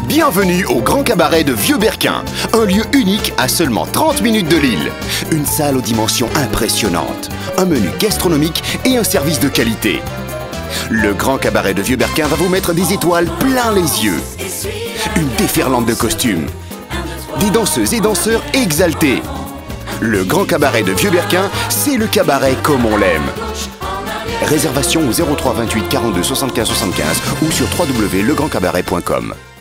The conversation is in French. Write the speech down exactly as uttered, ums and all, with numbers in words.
Bienvenue au Grand Cabaret de Vieux-Berquin, un lieu unique à seulement trente minutes de Lille. Une salle aux dimensions impressionnantes, un menu gastronomique et un service de qualité. Le Grand Cabaret de Vieux-Berquin va vous mettre des étoiles plein les yeux. Une déferlante de costumes. Des danseuses et danseurs exaltés. Le Grand Cabaret de Vieux-Berquin, c'est le cabaret comme on l'aime. Réservation au zéro trois vingt-huit quarante-deux soixante-quinze soixante-quinze ou sur w w w point le grand cabaret point com.